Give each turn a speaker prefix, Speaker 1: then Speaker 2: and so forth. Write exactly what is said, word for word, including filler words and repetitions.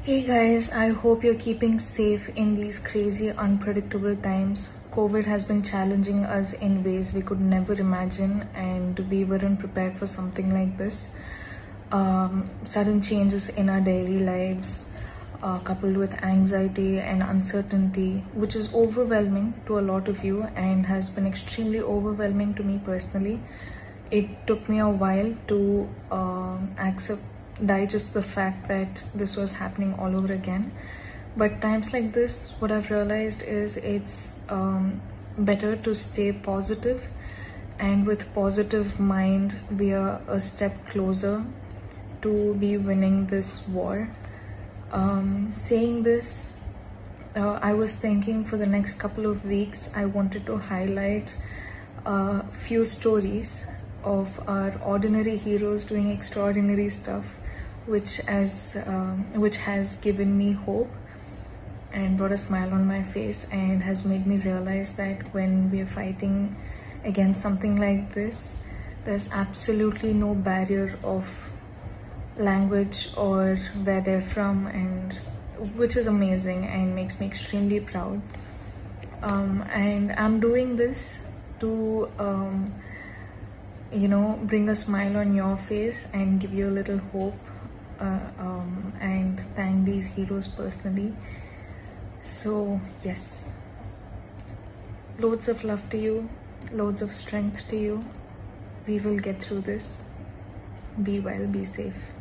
Speaker 1: Hey guys, I hope you're keeping safe in these crazy, unpredictable times. COVID has been challenging us in ways we could never imagine, and we weren't prepared for something like this. Um, sudden changes in our daily lives, uh, coupled with anxiety and uncertainty, which is overwhelming to a lot of you and has been extremely overwhelming to me personally. It took me a while to uh, accept digest the fact that this was happening all over again. But times like this, what I've realized is it's um, better to stay positive, and with positive mind we are a step closer to be winning this war. Um, saying this, uh, I was thinking for the next couple of weeks I wanted to highlight a few stories of our ordinary heroes doing extraordinary stuff, which has um, which has given me hope and brought a smile on my face, and has made me realize that when we are fighting against something like this, there's absolutely no barrier of language or where they're from, and which is amazing and makes me extremely proud. Um, and I'm doing this to um, you know bring a smile on your face and give you a little hope, uh, um, and thank these heroes personally. So yes, loads of love to you, loads of strength to you. We will get through this. Be well, be safe.